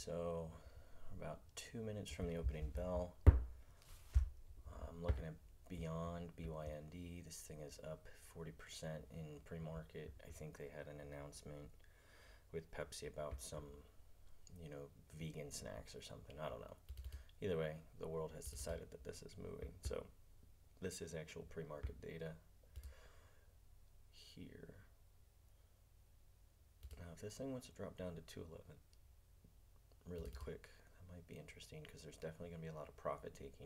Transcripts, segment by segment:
so about 2 minutes from the opening bell. I'm looking at BYND, BYND. This thing is up 40% in pre-market. I think they had an announcement with Pepsi about some, vegan snacks or something. I don't know. Either way, the world has decided that this is moving. So this is actual pre-market data here. Now, if this thing wants to drop down to 211 really quick, that might be interesting because there's definitely going to be a lot of profit taking.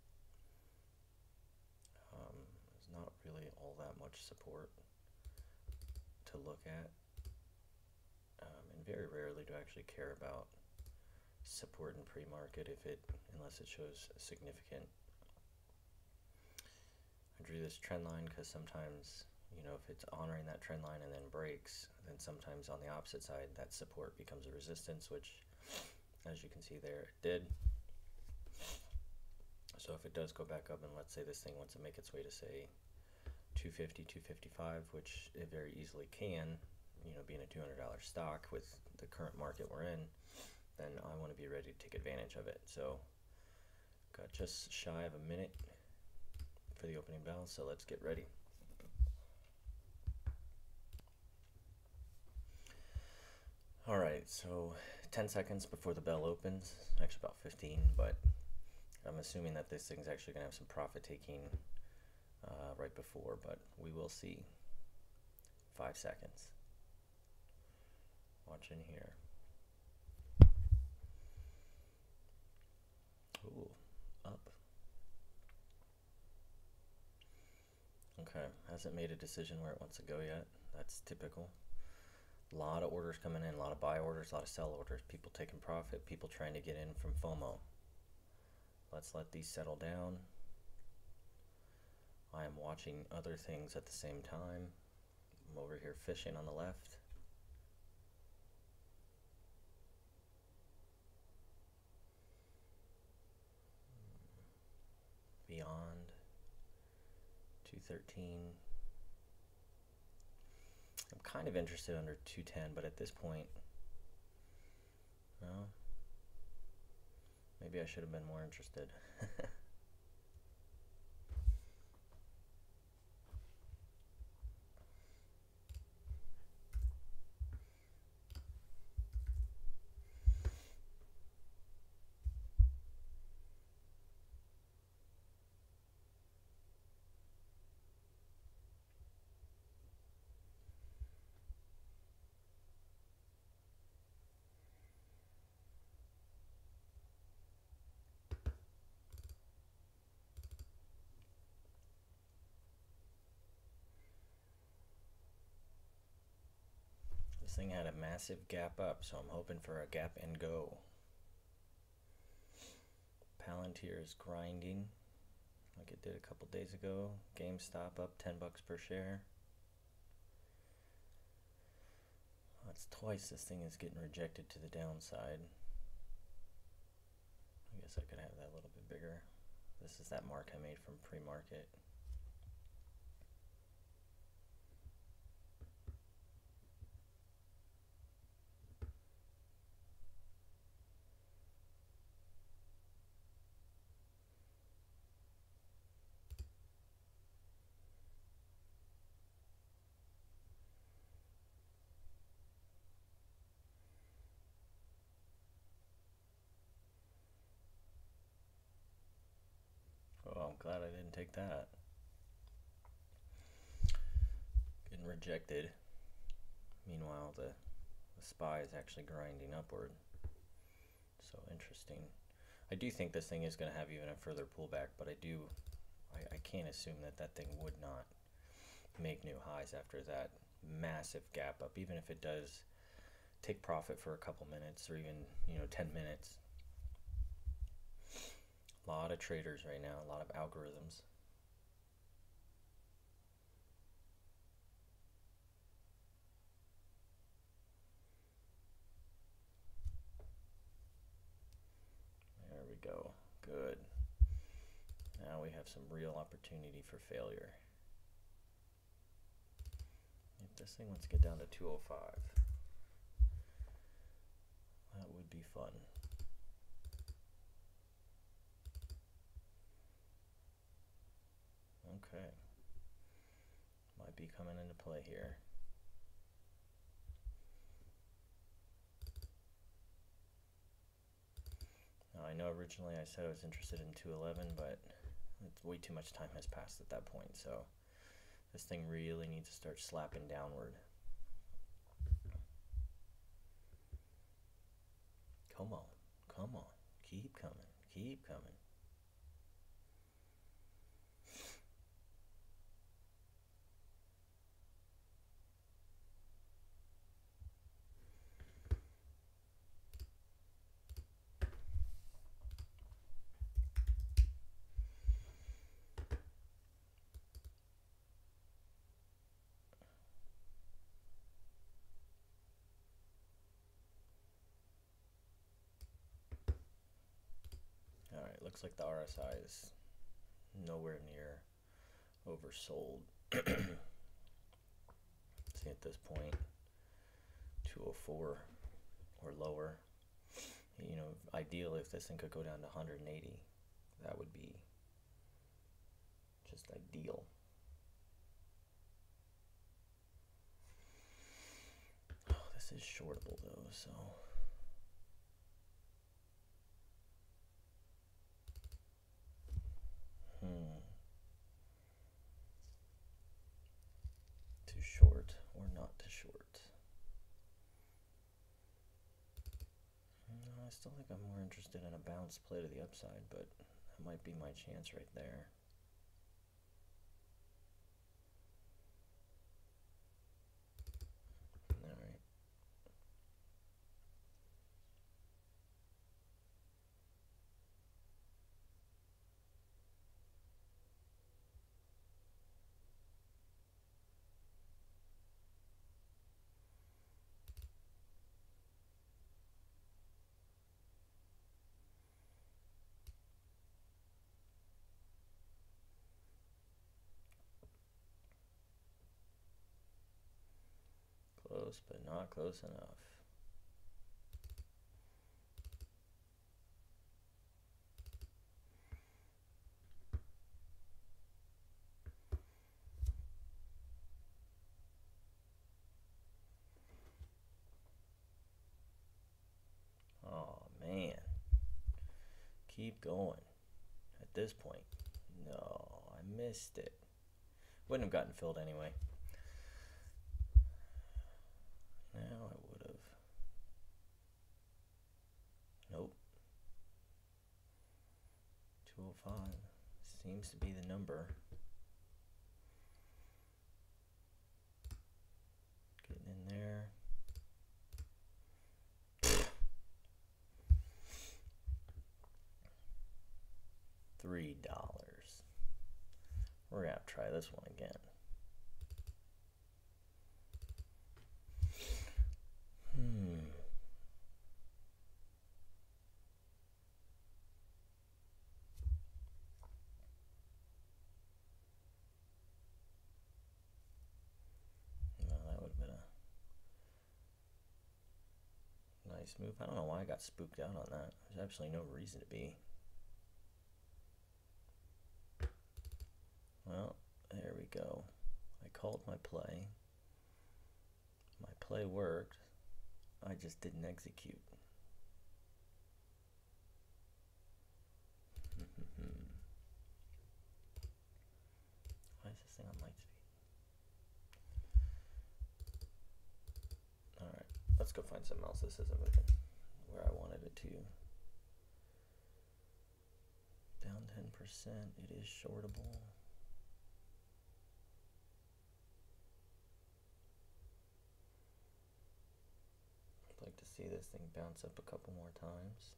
There's not really all that much support to look at, and very rarely do I actually care about support in pre-market unless it shows a significant. I drew this trend line because sometimes, if it's honoring that trend line and then breaks, then sometimes on the opposite side that support becomes a resistance, which, as you can see there, it did. So if it does go back up, and let's say this thing wants to make its way to, say, 250, 255, which it very easily can, being a $200 stock with the current market we're in, then I want to be ready to take advantage of it. So got just shy of a minute for the opening bell, so let's get ready. All right, so 10 seconds before the bell opens, actually about 15, but I'm assuming that this thing's actually going to have some profit taking right before, but we will see. 5 seconds. Watch in here. Ooh, up. Okay, hasn't made a decision where it wants to go yet. That's typical. A lot of orders coming in, a lot of buy orders, a lot of sell orders, people taking profit, people trying to get in from FOMO. Let's let these settle down. I am watching other things at the same time. I'm over here fishing on the left. Beyond 213. I'm kind of interested under 210, but at this point, no. Maybe I should have been more interested. This thing had a massive gap up, so I'm hoping for a gap and go. Palantir is grinding like it did a couple days ago. GameStop up 10 bucks per share. That's twice this thing is getting rejected to the downside. I guess I could have that a little bit bigger. This is that mark I made from pre-market. Oh, I'm glad I didn't take that. Getting rejected. Meanwhile, the SPY is actually grinding upward. So interesting. I do think this thing is going to have even a further pullback, but I can't assume that thing would not make new highs after that massive gap up, even if it does take profit for a couple minutes or even 10 minutes. A lot of traders right now, a lot of algorithms. There we go. Good. Now we have some real opportunity for failure. If this thing wants to get down to 205, that would be be fun. Okay. Might be coming into play here. Now, I know originally I said I was interested in 211, but it's way too much time has passed at that point, so this thing really needs to start slapping downward. Come on, come on, keep coming, keep coming. Alright, looks like the RSI is nowhere near oversold. See, at this point, 204 or lower. You know, ideal if this thing could go down to 180, that would be just ideal. Oh, this is shortable though, so. Too short or not too short? No, I still think I'm more interested in a bounce play to the upside, but that might be my chance right there. Alright. Close, but not close enough. Oh man. Keep going. At this point. No, I missed it. Wouldn't have gotten filled anyway. Now I would have. Nope. 205 seems to be the number. Getting in there. $3. We're gonna have to try this one again. Nice move. I don't know why I got spooked out on that. There's absolutely no reason to be. Well, there we go. I called my play. My play worked. I just didn't execute. Why is this thing on light speed? Alright, let's go find something else. This isn't moving where I wanted it to. Down 10%. It is shortable. I'd like to see this thing bounce up a couple more times.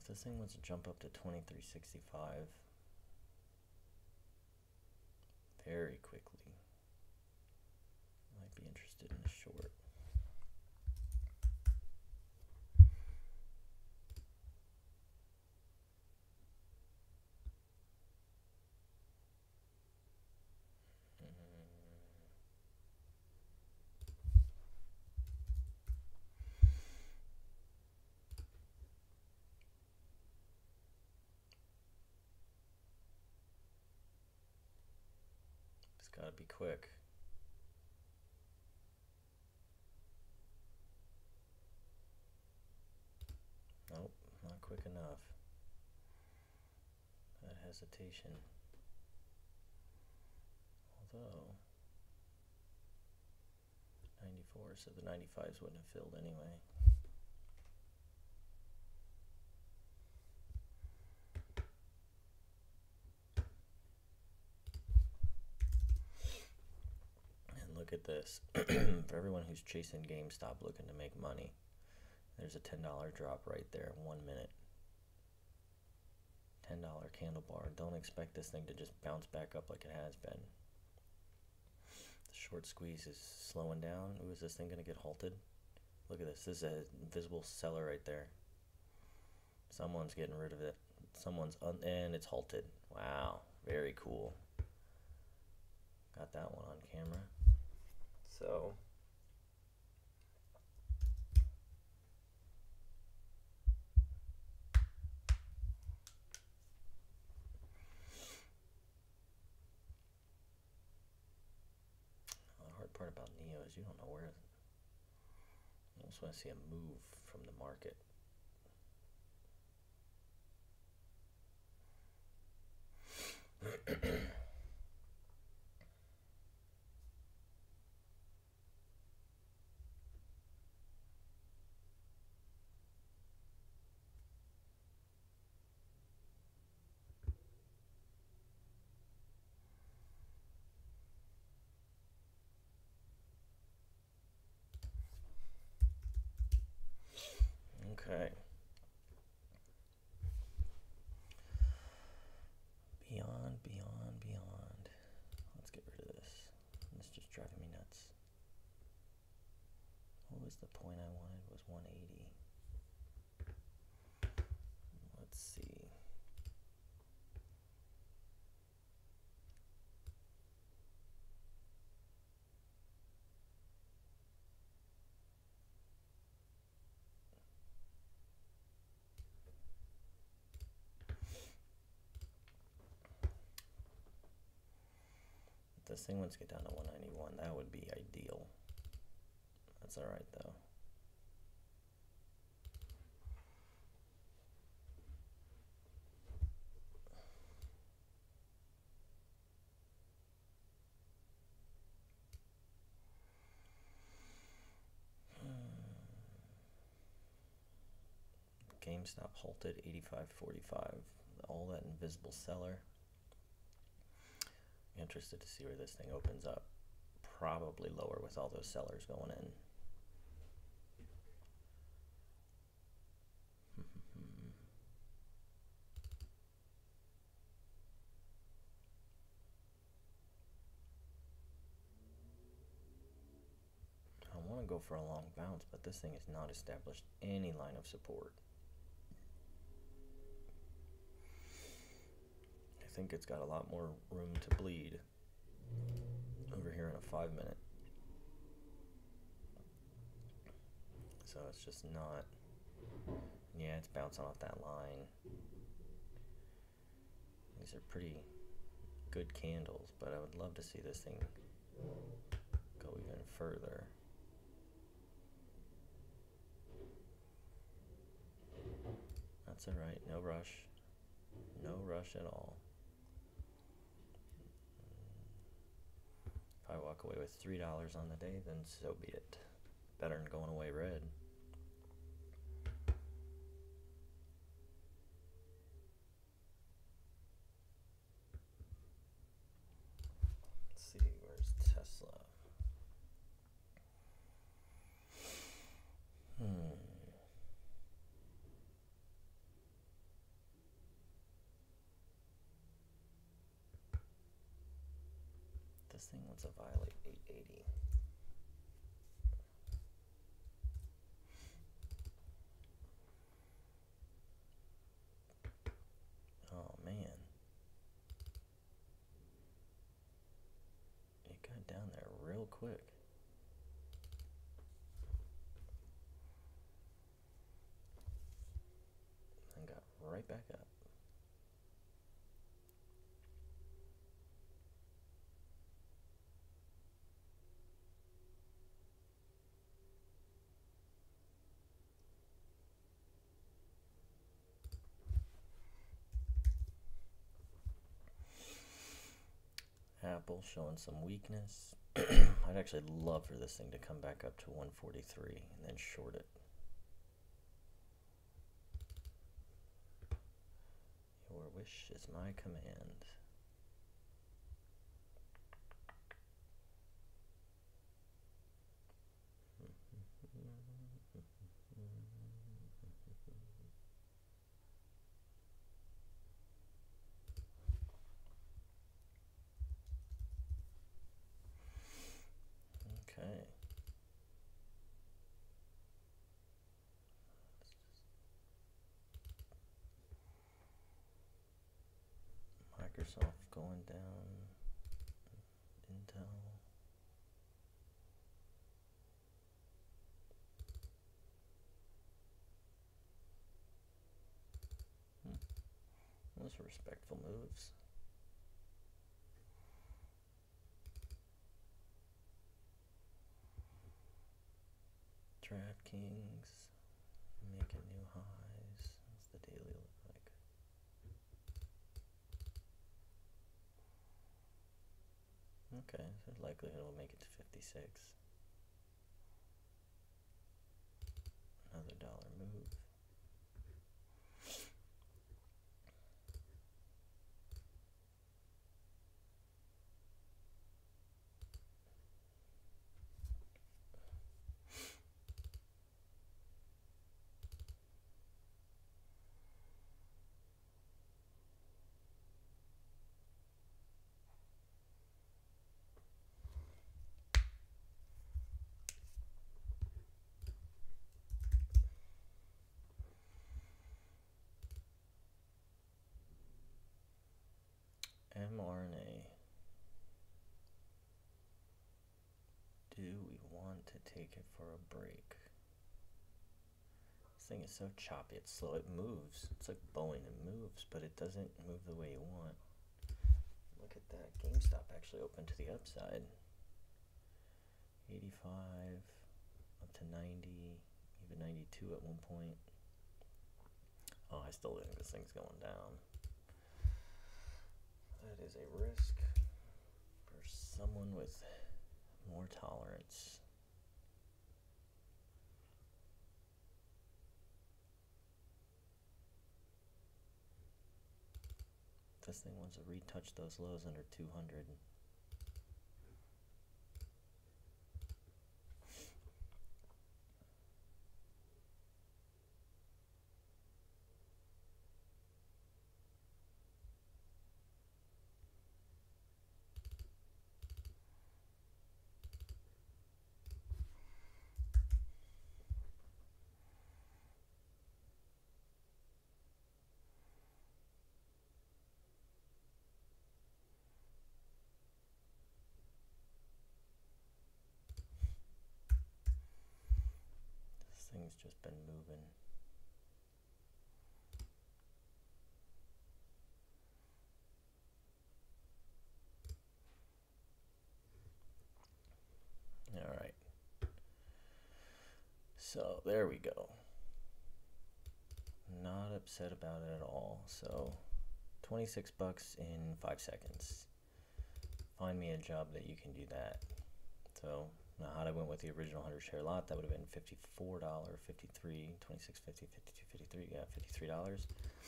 if this thing wants to jump up to 2365 very quickly, I might be interested in a short. It's gotta be quick. Nope, not quick enough. That hesitation. Although 94, so the 95s wouldn't have filled anyway. And look at this. For everyone who's chasing GameStop looking to make money, there's a $10 drop right there in 1 minute. $10 candle bar. Don't expect this thing to just bounce back up like it has been. The short squeeze is slowing down. Ooh, is this thing gonna get halted? Look at this. This is an invisible seller right there. Someone's getting rid of it. And it's halted. Wow, very cool. Got that one on camera. So the hard part about Neo is you don't know where. You almost want to see a move from the market. Okay. Beyond. Let's get rid of this. This is just driving me nuts. What was the point I wanted? Was 180. Let's see. If this thing wants to get down to 191, that would be ideal. That's alright though. GameStop halted 85.45. All that invisible seller. Interested to see where this thing opens up. Probably lower with all those sellers going in. I want to go for a long bounce, but this thing has not established any line of support. I think it's got a lot more room to bleed over here in a 5 minute. So it's just not, yeah, it's bouncing off that line. These are pretty good candles, but I would love to see this thing go even further. That's alright, no rush. No rush at all. If I walk away with $3 on the day, then so be it. Better than going away red. Let's see, where's Tesla? This thing wants to violate 880. Oh man. It got down there real quick. And got right back up. Apple showing some weakness. I'd actually love for this thing to come back up to 143 and then short it. Your wish is my command. Okay. Microsoft going down. Intel. Those are respectful moves. DraftKings making new highs. What's the daily look like? Okay, so likelihood we'll make it to 56. Another dollar move. mRNA. Do we want to take it for a break? This thing is so choppy, it's slow, it moves. It's like Boeing, it moves, but it doesn't move the way you want. Look at that, GameStop actually opened to the upside. 85, up to 90, even 92 at one point. Oh, I still think this thing's going down. That is a risk for someone with more tolerance. This thing wants to retouch those lows under 200. Thing's just been moving. All right. So there we go. Not upset about it at all. So 26 bucks in 5 seconds. Find me a job that you can do that. So now how I went with the original 100 share lot, that would have been $54, 53, 26.50, 52.53, yeah, $53.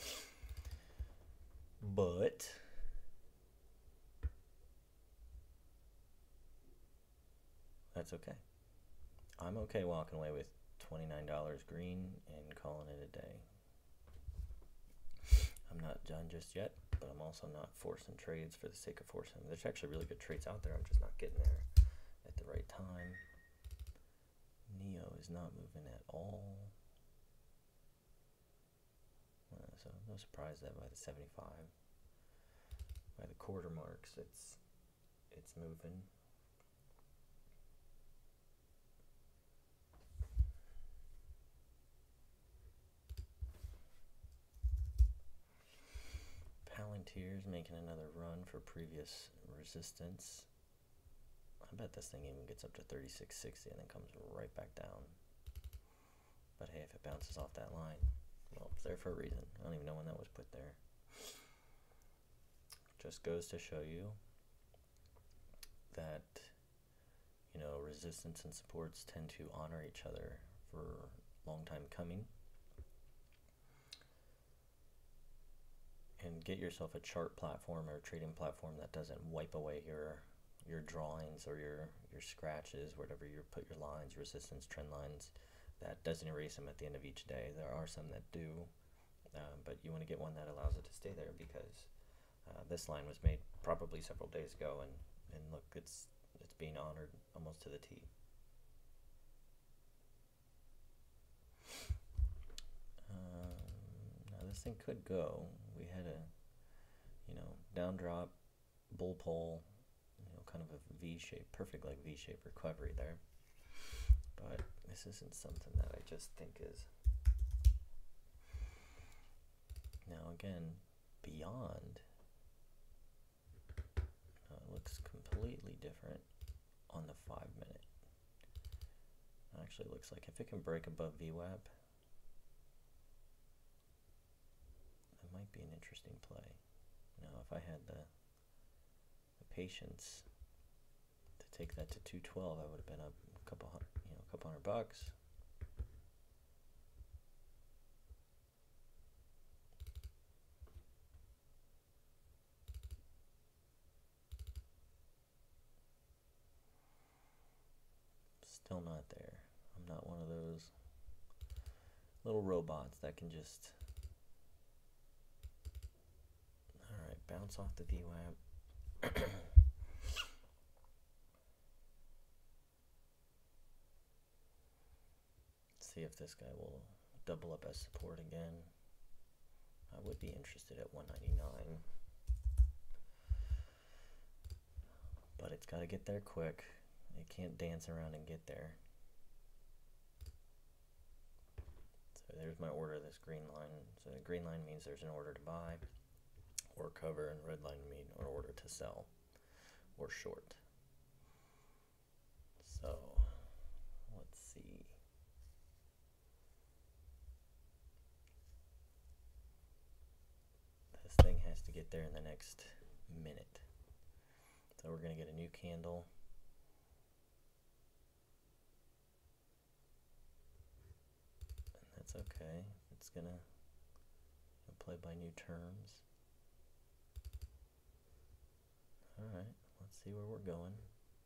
But that's okay. I'm okay walking away with $29 green and calling it a day. I'm not done just yet. but I'm also not forcing trades for the sake of forcing them. There's actually really good trades out there. I'm just not getting there at the right time. Neo is not moving at all. So no surprise that by the 75, by the quarter marks, it's moving. Palantir's making another run for previous resistance. I bet this thing even gets up to 36.60 and then comes right back down. But hey, if it bounces off that line, well, it's there for a reason. I don't even know when that was put there. Just goes to show you that, you know, resistance and supports tend to honor each other for a long time coming. And get yourself a chart platform or a trading platform that doesn't wipe away your drawings or your scratches, whatever you put your lines, resistance, trend lines, that doesn't erase them at the end of each day. There are some that do, but you want to get one that allows it to stay there, because this line was made probably several days ago, and look, it's being honored almost to the T. Now this thing could go. We had a, you know, down drop, bull pole, you know, kind of a V-shape, perfect like V-shape recovery there. But this isn't something that I just think is. Now again, BYND looks completely different on the 5 minute. Actually looks like if it can break above VWAP, that might be an interesting play. Now if I had the patience to take that to 212, I would have been up a couple $100. Still not there. I'm not one of those little robots that can just, alright, bounce off the VWAP. See if this guy will double up as support again. I would be interested at 199. But it's got to get there quick. It can't dance around and get there. So there's my order, this green line. So the green line means there's an order to buy or cover, and red line means an order to sell or short. So let's see. This thing has to get there in the next minute. So we're going to get a new candle. And that's okay. It's going to play by new terms. Alright, let's see where we're going.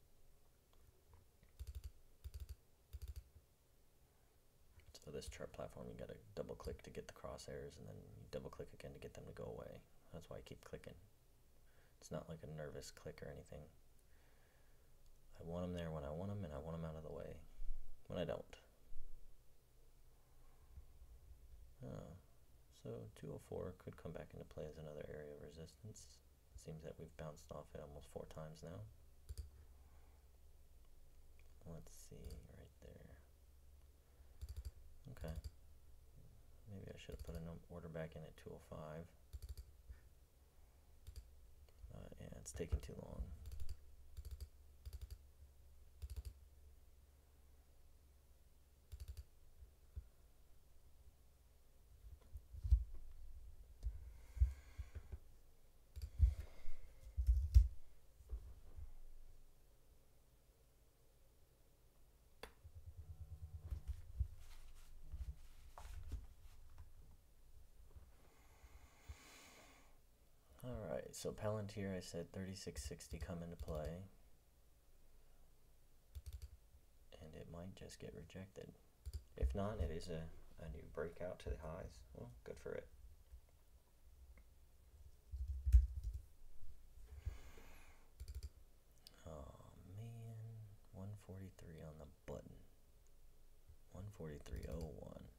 So this chart platform, you got to double click to get the crosshairs, and then you double click again to get them to go away. That's why I keep clicking. It's not like a nervous click or anything. I want them there when I want them, and I want them out of the way when I don't. So 204 could come back into play as another area of resistance. It seems that we've bounced off it almost 4 times now. Let's see, right there. Okay. Maybe I should have put an order back in at 205. Yeah, it's taking too long. Alright, so Palantir, I said 36.60 come into play. And it might just get rejected. If not, it is a new breakout to the highs. Well, good for it. 143.01.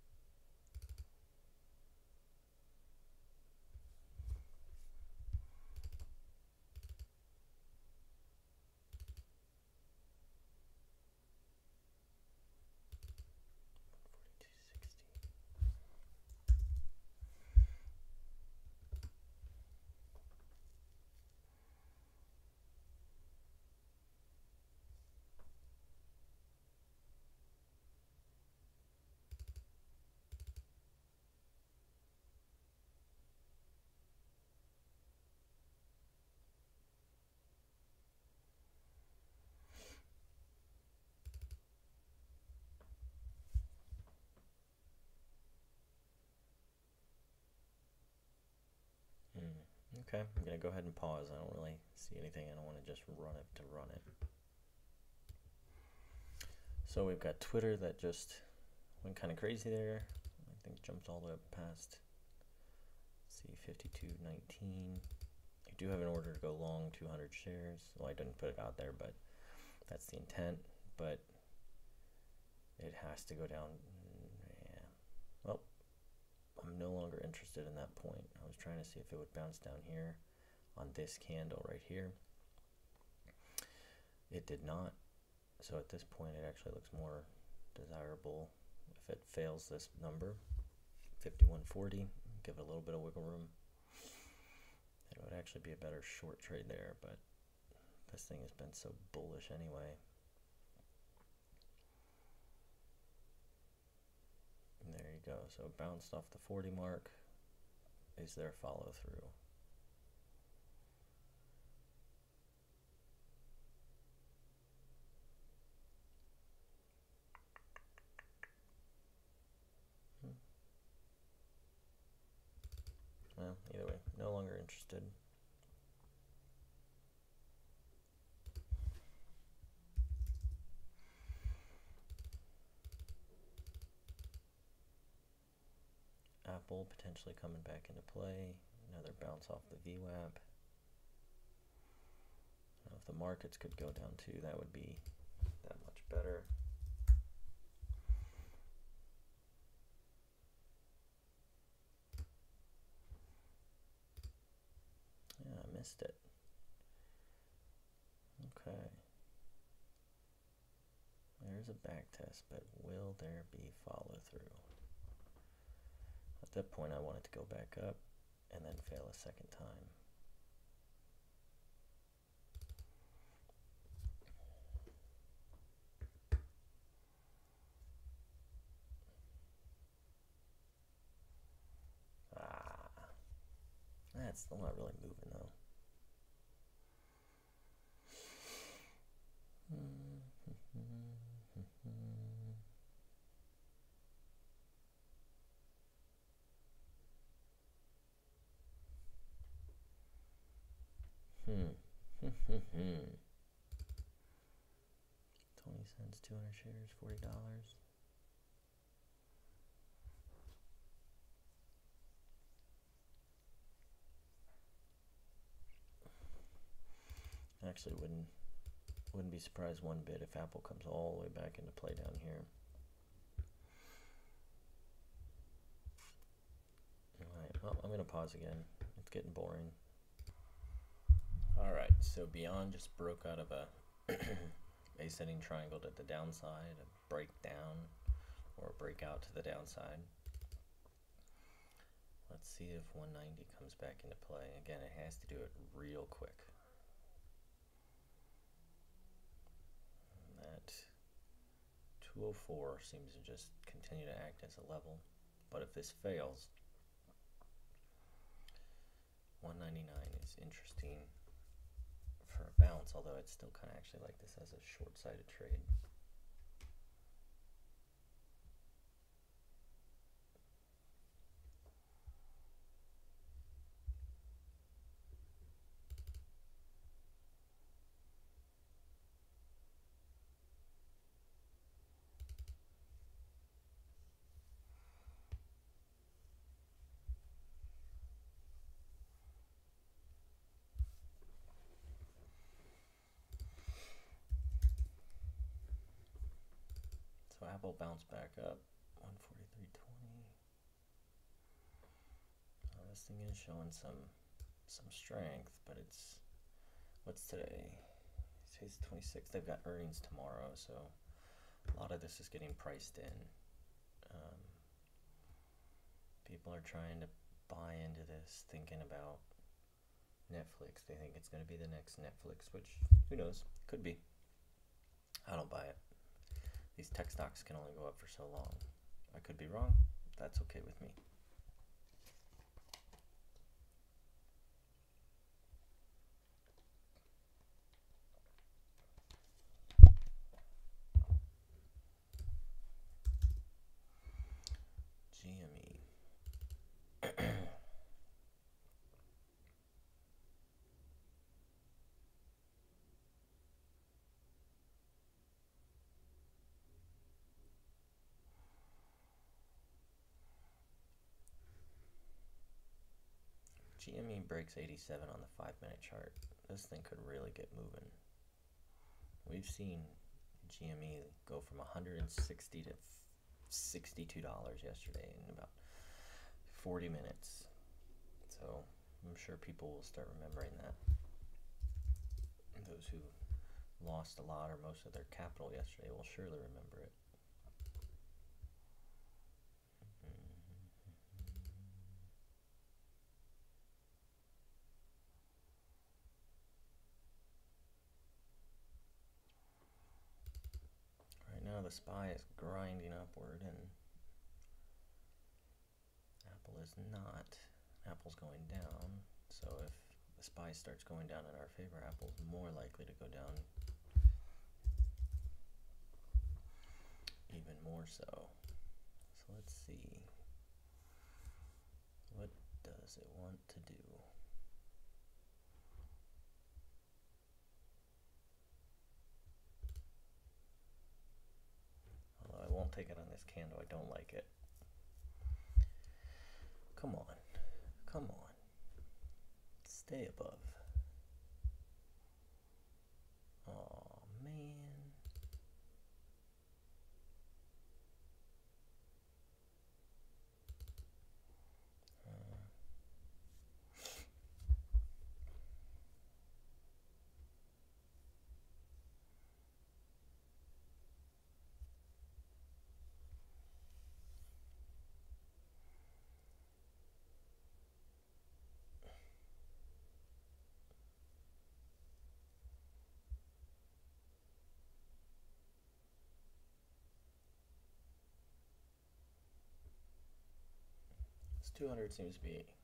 Okay, I'm going to go ahead and pause. I don't really see anything. I don't want to just run it to run it. So we've got Twitter that just went kind of crazy there. I think jumped all the way up past, let's see, 52.19. I do have an order to go long 200 shares. Well, I didn't put it out there, but that's the intent. But it has to go down. Yeah. Well, I'm no longer interested in that point. I was trying to see if it would bounce down here on this candle right here. It did not. So at this point, it actually looks more desirable if it fails this number, 51.40, give it a little bit of wiggle room. It would actually be a better short trade there, but this thing has been so bullish anyway. And there you go. So it bounced off the 40 mark. Is there follow through? Well, either way, no longer interested. Apple potentially coming back into play. Another bounce off the VWAP. If the markets could go down too, that would be that much better. Yeah, I missed it. Okay. There's a back test, but will there be follow through? At that point, I want it to go back up and then fail a second time. That's still not really moving though. $0.20, 200 shares, $40. Actually wouldn't be surprised one bit if Apple comes all the way back into play down here. Alright, well, I'm gonna pause again. It's getting boring. Alright, so BYND just broke out of a ascending triangle to the downside, a breakdown or a breakout to the downside. Let's see if 190 comes back into play. Again, it has to do it real quick. And that 204 seems to just continue to act as a level. But if this fails, 199 is interesting for a bounce, although I'd still kind of actually like this as a short-sighted trade. Apple bounced back up, 143.20. This thing is showing some strength, but it's, what's today? Today's 26th. They've got earnings tomorrow, so a lot of this is getting priced in. People are trying to buy into this, thinking about Netflix. They think it's going to be the next Netflix, which, who knows, could be. I don't buy it. These tech stocks can only go up for so long. I could be wrong. That's okay with me. GME. GME breaks 87 on the 5-minute chart. This thing could really get moving. We've seen GME go from $160 to $62 yesterday in about 40 minutes. So I'm sure people will start remembering that. Those who lost a lot or most of their capital yesterday will surely remember it. Right now the SPY is grinding upward and Apple is not. Apple's going down, so if the SPY starts going down in our favor, Apple's more likely to go down even more so. So let's see. What does it want to do? Although I won't take it on this candle, I don't like it. Come on. Come on. Stay above. Oh man. This 200 seems to be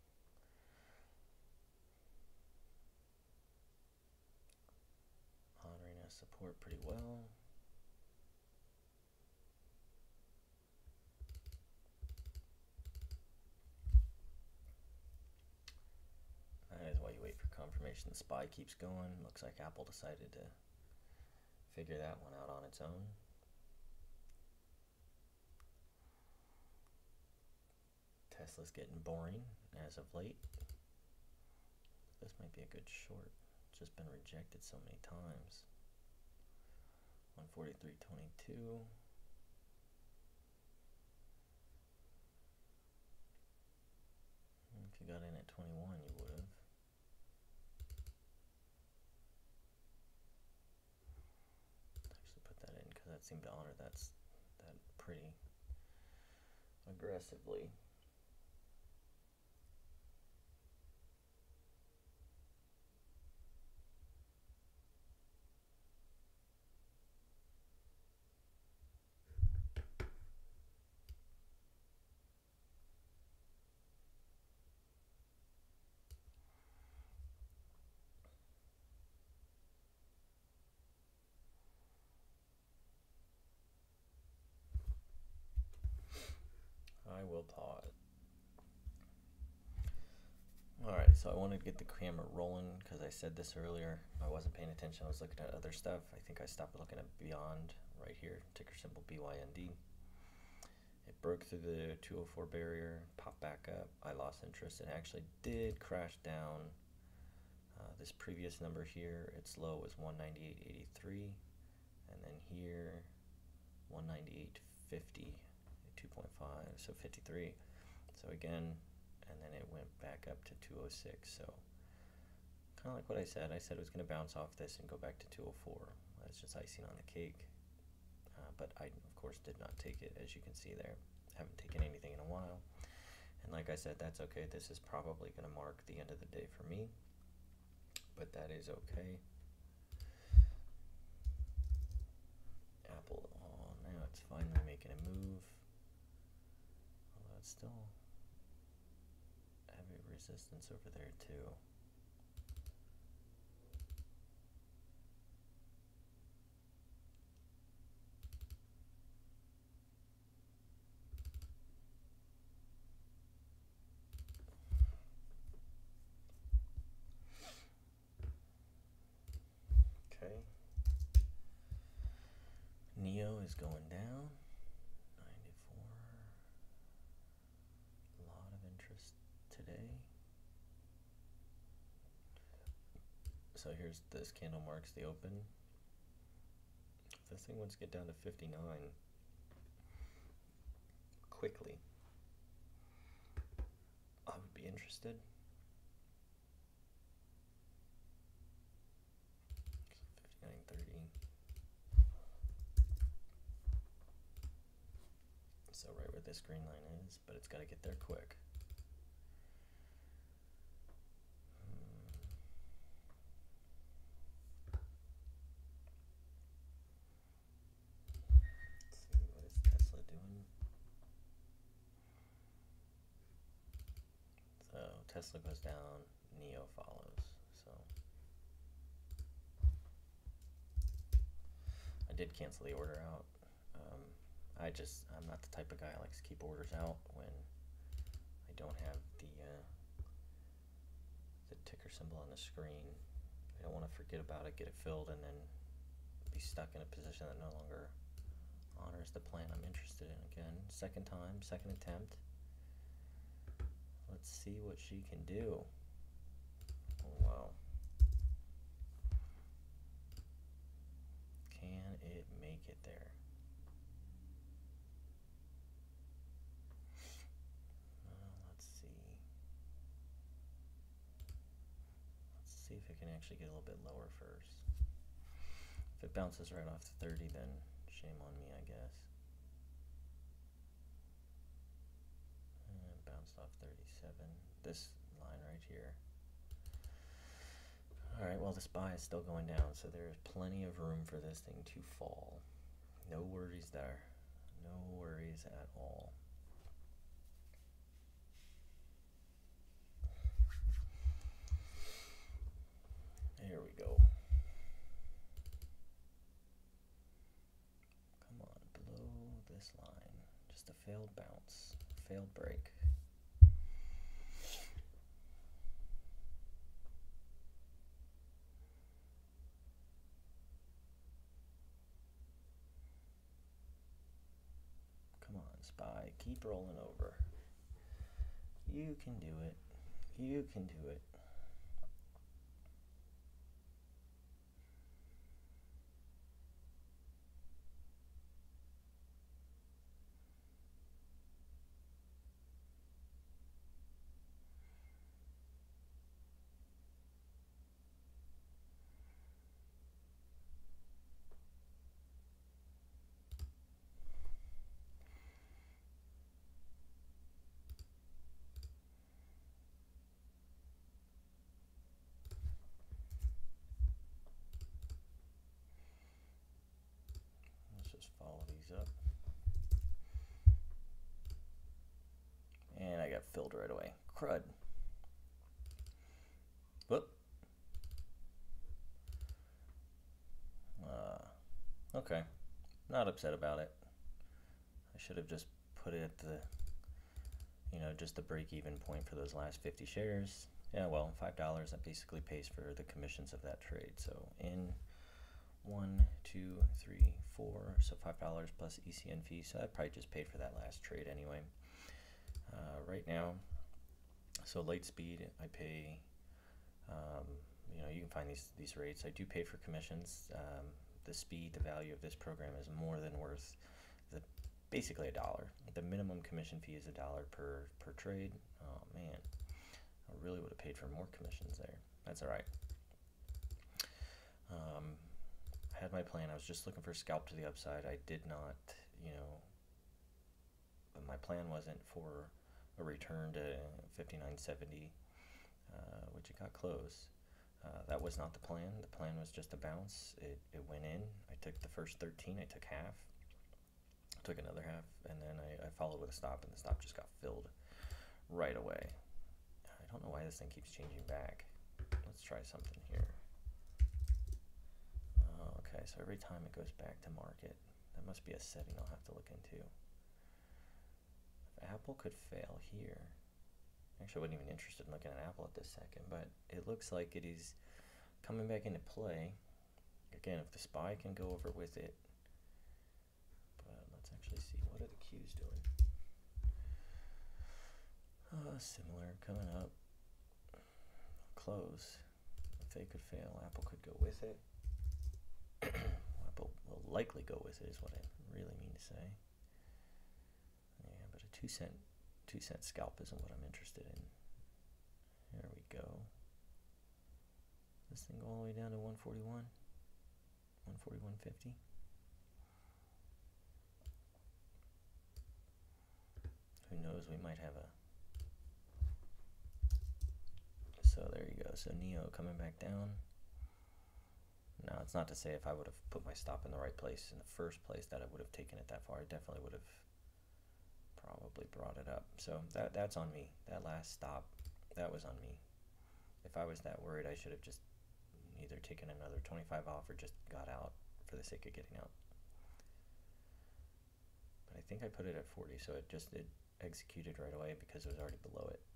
honoring our support pretty well. That is why you wait for confirmation. The SPY keeps going. Looks like Apple decided to figure that one out on its own. Tesla's getting boring as of late. This might be a good short. It's just been rejected so many times. 143.22. If you got in at 21, you would have. Actually put that in because that seemed to honor that pretty aggressively. I will pause. Alright, so I wanted to get the camera rolling because I said this earlier. I wasn't paying attention. I was looking at other stuff. I think I stopped looking at BYND right here, ticker symbol BYND. It broke through the 204 barrier, popped back up. I lost interest. It actually did crash down. This previous number here, its low was 198.83, and then here 198.50. 50, 2.5, so 53. So again, and then it went back up to 206. So kind of like what I said it was going to bounce off this and go back to 204. That's just icing on the cake. But I, of course, did not take it, as you can see there. Haven't taken anything in a while. And like I said, that's okay. This is probably going to mark the end of the day for me, but that is okay. Apple, oh, now it's finally making a move. Although it's still heavy resistance over there too. Okay. Neo is going down. 94. A lot of interest today. So here's this candle marks the open. If this thing wants to get down to 59 quickly, I would be interested. 59.30. So right where this green line is, but it's got to get there quick. Let's see, what is Tesla doing? So Tesla goes down, Neo follows. So I did cancel the order out. I'm not the type of guy that likes to keep orders out when I don't have the ticker symbol on the screen. I don't want to forget about it, get it filled, and then be stuck in a position that no longer honors the plan I'm interested in. Again, second time, second attempt. Let's see what she can do. Oh, wow. Can it make it there? Let's see. Let's see if it can actually get a little bit lower first. If it bounces right off the 30, then shame on me, I guess. And bounced off 37. This line right here. Alright, well, the SPY is still going down, so there's plenty of room for this thing to fall. No worries there. No worries at all. There we go. Come on, below this line. Just a failed bounce, failed break. Come on, SPY, keep rolling over. You can do it. You can do it. Just follow these up. And I got filled right away. Crud. Whoop. Okay. Not upset about it. I should have just put it at the, just the break-even point for those last 50 shares. Yeah, well, $5, that basically pays for the commissions of that trade. So in 1, 2, 3, 4, so $5 plus ECN fee. So that probably just paid for that last trade anyway. Right now, so Lightspeed, I pay, you can find these rates. I do pay for commissions. The speed, the value of this program is more than worth the basically $1. The minimum commission fee is $1 per trade. Oh man, I really would have paid for more commissions there. That's all right. I had my plan. I was just looking for scalp to the upside. I did not, my plan wasn't for a return to 59.70, which it got close. That was not the plan. The plan was just a bounce. It went in. I took the first 13. I took half. Took another half, and then I followed with a stop, and the stop just got filled right away. I don't know why this thing keeps changing back. Let's try something here. Okay, so every time it goes back to market, that must be a setting I'll have to look into. If Apple could fail here, actually I wasn't even interested in looking at Apple at this second, but it looks like it is coming back into play. Again, if the SPY can go over with it, but let's actually see, what are the Qs doing? Similar, coming up, close. If they could fail, Apple could go with it. Apple will likely go with it is what I really mean to say. Yeah, but a 2 cent scalp isn't what I'm interested in. There we go. This thing go all the way down to 141, 141.50. Who knows? We might have a. So there you go. So Neo coming back down. Now, it's not to say if I would have put my stop in the right place in the first place that I would have taken it that far. I definitely would have probably brought it up. So that's on me. That last stop, that was on me. If I was that worried, I should have just either taken another 25 off or just got out for the sake of getting out. But I think I put it at 40, so it executed right away because it was already below it.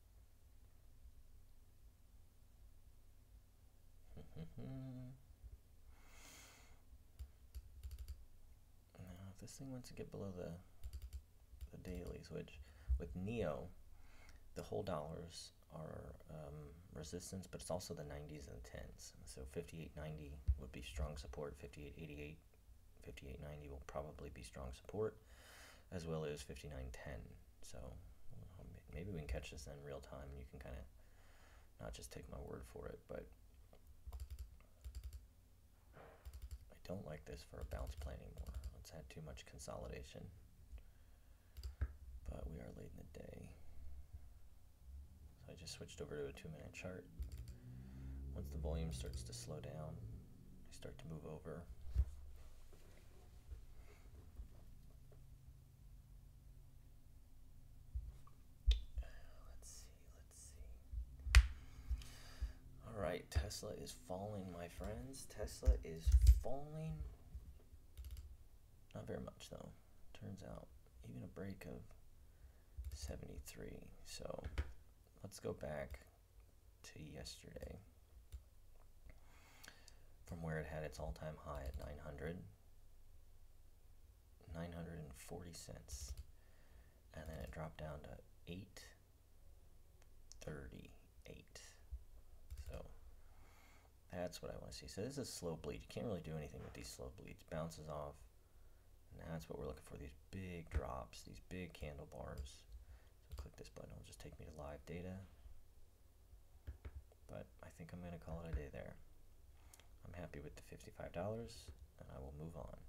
Now, if this thing wants to get below the dailies, which with Neo, the whole dollars are resistance, but it's also the 90s and 10s. So 58.90 would be strong support, 58.88, 58.90 will probably be strong support, as well as 59.10. So maybe we can catch this in real time, and you can kind of not just take my word for it, but I don't like this for a bounce play anymore. It's had too much consolidation, but we are late in the day. So I just switched over to a 2-minute chart. Once the volume starts to slow down, I start to move over. Let's see. All right, Tesla is falling, my friends. Tesla is falling. Not very much though. Turns out even a break of 73. So let's go back to yesterday from where it had its all-time high at 940 cents, and then it dropped down to 838. So that's what I want to see. So this is a slow bleed. You can't really do anything with these slow bleeds. Bounces off, and that's what we're looking for. These big drops, these big candle bars. So click this button. It'll just take me to live data. But I think I'm going to call it a day there. I'm happy with the $55, and I will move on.